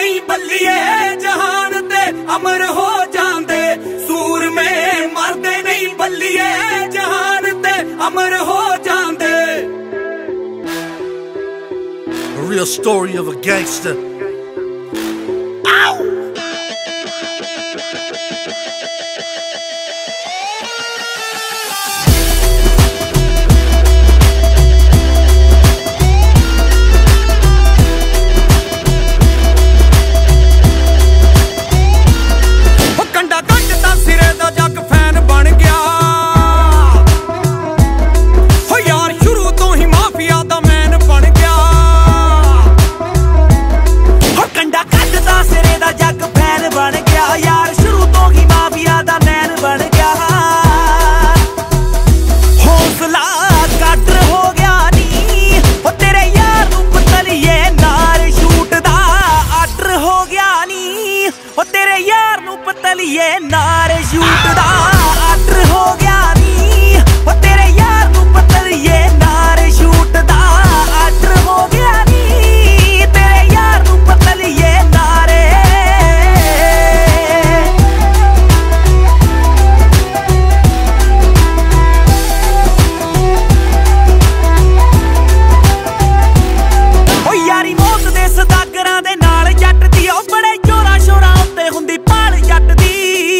नहीं बल्लिए जहान ते अमर हो जांदे सूरमे मरदे नहीं बल्लिए जहान ते अमर हो जांदे। A real story of a gangster. Ow! ये नारे शूट दा आर्डर हो गया नी ओ तेरे यार नू पत्तल ये नारे शूट दा आर्डर हो गया नी तेरे यार नू पत्तल ये नारे। ओ यारी मौत दे सदागरां दे नाल जट दी ओ बड़े जोरा शोरा उत्ते हुंदी पाल जट दी।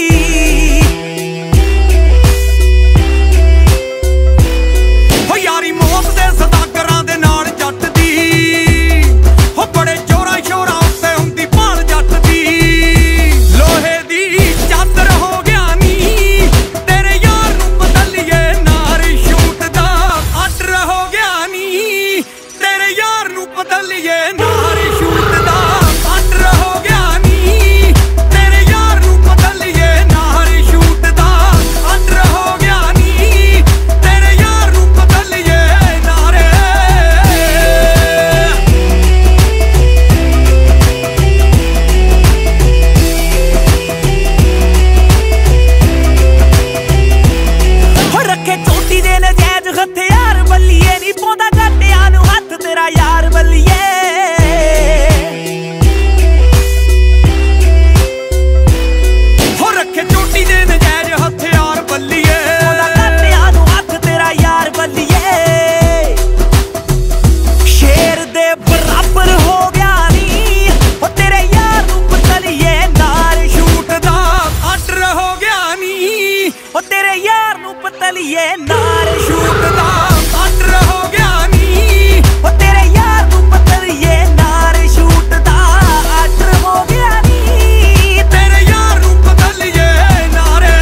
ये नारे शूट दा आर्डर हो गया नी ओ तेरे यार नू पत्तल ये नारे शूट दा आर्डर हो गया नी तेरे यार नू पत्तल ये नारे।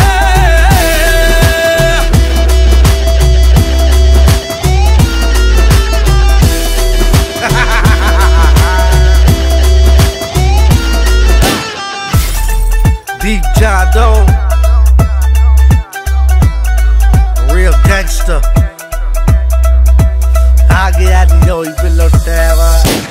Deep Jado, real gangster. Águia de noite pelo terra.